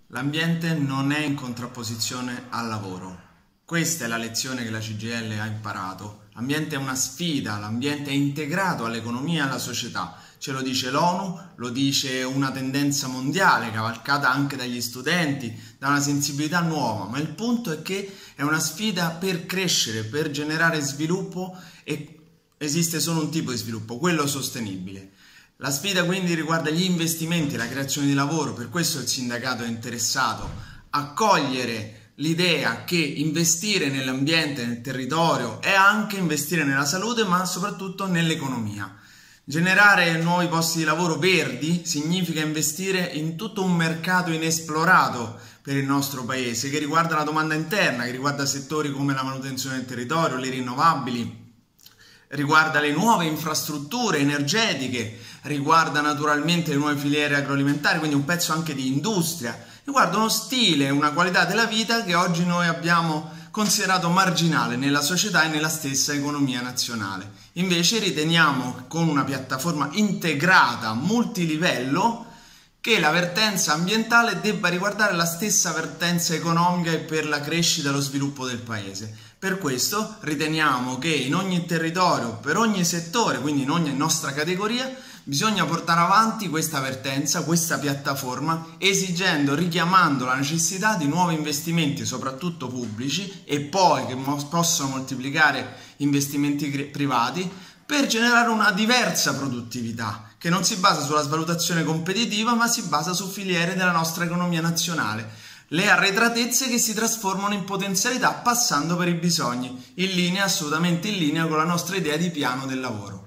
L'ambiente non è in contrapposizione al lavoro. Questa è la lezione che la CGIL ha imparato. L'ambiente è una sfida, l'ambiente è integrato all'economia e alla società. Ce lo dice l'ONU, lo dice una tendenza mondiale cavalcata anche dagli studenti, da una sensibilità nuova, ma il punto è che è una sfida per crescere, per generare sviluppo, e esiste solo un tipo di sviluppo, quello sostenibile. La sfida quindi riguarda gli investimenti, la creazione di lavoro, per questo il sindacato è interessato a cogliere l'idea che investire nell'ambiente, nel territorio è anche investire nella salute, ma soprattutto nell'economia. Generare nuovi posti di lavoro verdi significa investire in tutto un mercato inesplorato per il nostro paese, che riguarda la domanda interna, che riguarda settori come la manutenzione del territorio, le rinnovabili, riguarda le nuove infrastrutture energetiche, riguarda naturalmente le nuove filiere agroalimentari, quindi un pezzo anche di industria, riguarda uno stile, una qualità della vita che oggi noi abbiamo considerato marginale nella società e nella stessa economia nazionale. Invece riteniamo, con una piattaforma integrata, multilivello, che la vertenza ambientale debba riguardare la stessa vertenza economica e per la crescita e lo sviluppo del paese. Per questo riteniamo che in ogni territorio, per ogni settore, quindi in ogni nostra categoria, bisogna portare avanti questa vertenza, questa piattaforma, esigendo, richiamando la necessità di nuovi investimenti, soprattutto pubblici, e poi che possono moltiplicare investimenti privati, per generare una diversa produttività, che non si basa sulla svalutazione competitiva, ma si basa su filiere della nostra economia nazionale. Le arretratezze che si trasformano in potenzialità passando per i bisogni, assolutamente in linea con la nostra idea di piano del lavoro.